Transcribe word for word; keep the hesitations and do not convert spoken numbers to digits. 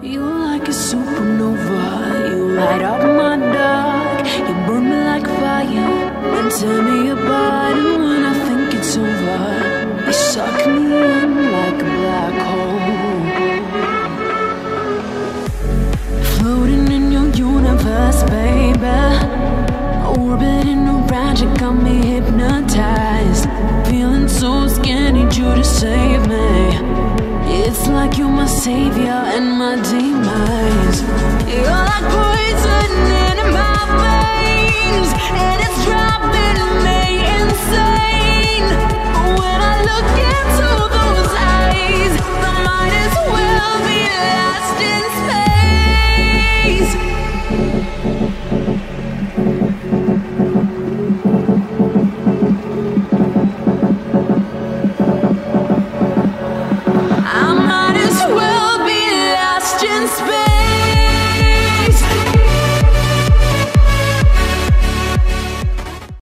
You're like a supernova, you light up my dark. You burn me like fire and tear me apart. And when I think it's over, you suck me in like a black hole. Floating in your universe, baby, orbiting around, you got me hypnotized. Feeling so scared, need you to save me. It's like you're my savior and my demise. You're like poison in my veins, and it's driving me insane. When I look into those eyes, I might as well be alive.